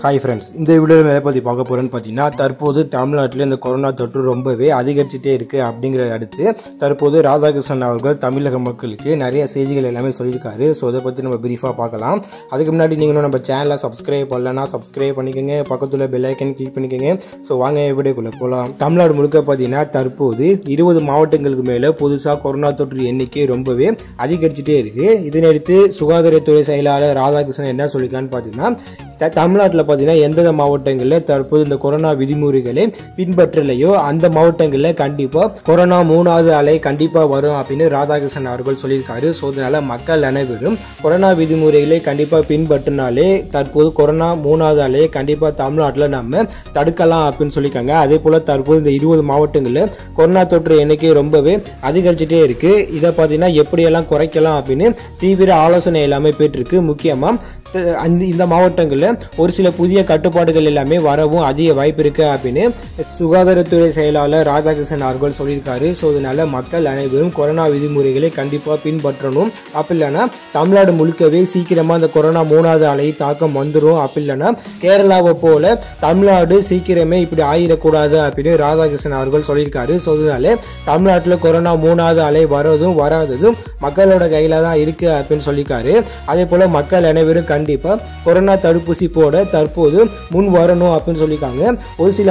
Hi friends, இந்த வீடியோவில் எதை பற்றி பார்க்க போகிறேன்னு பார்த்தீங்கன்னா, தற்போது தமிழ்நாட்டில் இந்த கொரோனா தொற்று ரொம்பவே அதிகரிச்சுட்டே இருக்குது. அப்படிங்கிற அடுத்து தற்போது ராதாகிருஷ்ணன் அவர்கள் தமிழக மக்களுக்கு நிறைய செய்திகள் எல்லாமே சொல்லியிருக்காரு. ஸோ அதை பற்றி நம்ம பிரீஃபாக பார்க்கலாம். அதுக்கு முன்னாடி நீங்களும் நம்ம சேனலை சப்ஸ்கிரைப் பண்ணலன்னா சப்ஸ்கிரைப் பண்ணிக்கோங்க, பக்கத்தில் பெல் ஐக்கன் கிளிக் பண்ணிக்கோங்க. ஸோ வாங்க வீடியோக்குள்ளே போகலாம். தமிழ்நாடு முழுக்க பார்த்தீங்கன்னா தற்போது 20 மாவட்டங்களுக்கு மேலே புதுசாக கொரோனா தொற்று எண்ணிக்கை ரொம்பவே அதிகரிச்சுட்டே இருக்குது. இதனையடுத்து சுகாதாரத்துறை செயலாளர் ராதாகிருஷ்ணன் என்ன சொல்லியிருக்கான்னு பார்த்தீங்கன்னா, தமிழ்நாட்டில் பார்த்தீங்கன்னா எந்தெந்த மாவட்டங்களில் தற்போது இந்த கொரோனா விதிமுறைகளை பின்பற்றலையோ அந்த மாவட்டங்களில் கண்டிப்பாக கொரோனா 3வது அலை கண்டிப்பாக வரும் அப்படின்னு ராதாகிருஷ்ணன் அவர்கள் சொல்லியிருக்காரு. ஸோ அதனால மக்கள் அனைவரும் கொரோனா விதிமுறைகளை கண்டிப்பாக பின்பற்றினாலே தற்போது கொரோனா 3வது அலையை கண்டிப்பாக தமிழ்நாட்டில் நம்ம தடுக்கலாம் அப்படின்னு சொல்லியிருக்காங்க. அதே போல் தற்போது இந்த 20 மாவட்டங்களில் கொரோனா தொற்று எண்ணிக்கை ரொம்பவே அதிகரிச்சுட்டே இருக்கு. இதை பார்த்தீங்கன்னா எப்படியெல்லாம் குறைக்கலாம் அப்படின்னு தீவிர ஆலோசனை எல்லாமே போயிட்டு முக்கியமாக இந்த மாவட்டங்களில் ஒரு சில புதிய கட்டுப்பாடுகள் எல்லாமே வரவும் அதிக வாய்ப்பு இருக்கு அப்படின்னு சுகாதாரத்துறை செயலாளர் ராதாகிருஷ்ணன் அவர்கள் சொல்லியிருக்காரு. ஸோ இதனால மக்கள் அனைவரும் கொரோனா விதிமுறைகளை கண்டிப்பாக பின்பற்றணும். அப்படி இல்லைன்னா தமிழ்நாடு முழுக்கவே சீக்கிரமா இந்த கொரோனா 3வது அலை தாக்கம் வந்துடும். அப்படி இல்லைன்னா கேரளாவை போல தமிழ்நாடு சீக்கிரமே இப்படி ஆயிடக்கூடாது அப்படின்னு ராதாகிருஷ்ணன் அவர்கள் சொல்லியிருக்காரு. ஸோ இதனால தமிழ்நாட்டில் கொரோனா 3வது அலை வரதும் வராததும் மக்களோட கையில தான் இருக்கு அப்படின்னு சொல்லியிருக்காரு. அதே போல மக்கள் அனைவரும் கண்டிப்பா கொரோனா தடுப்பூசி போட தற்போது முன் வரணும் அப்படின்னு சொல்லியிருக்காங்க. ஒரு சில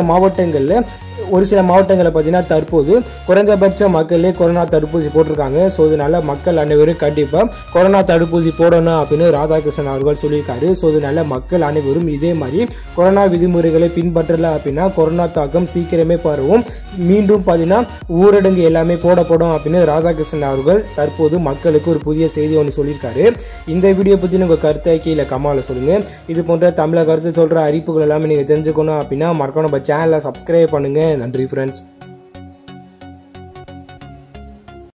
மாவட்டங்களில் பார்த்தீங்கன்னா தற்போது குறைந்தபட்ச மக்களே கொரோனா தடுப்பூசி போட்டிருக்காங்க. ஸோ இதனால மக்கள் அனைவரும் கண்டிப்பாக கொரோனா தடுப்பூசி போடணும் அப்படின்னு ராதாகிருஷ்ணன் அவர்கள் சொல்லியிருக்காரு. ஸோ இதனால மக்கள் அனைவரும் இதே மாதிரி கொரோனா விதிமுறைகளை பின்பற்றல அப்படின்னா கொரோனா தாக்கம் சீக்கிரமே பரவும். மீண்டும் பார்த்தீங்கன்னா ஊரடங்கு எல்லாமே போடப்படும் அப்படின்னு ராதாகிருஷ்ணன் அவர்கள் தற்போது மக்களுக்கு ஒரு புதிய செய்தி ஒன்று சொல்லியிருக்காரு. இந்த வீடியோ பற்றி உங்கள் கருத்தை கீழே கமெண்ட்ல சொல்லுங்க. இது போன்ற தமிழக அரசு சொல்ற அறிவிப்புகள் எல்லாமே நீங்க தெரிஞ்சுக்கணும் அப்படின்னா மறக்காம நம்ம சேனலை சப்ஸ்கிரைப் பண்ணுங்க. நன்றி ஃப்ரெண்ட்ஸ்.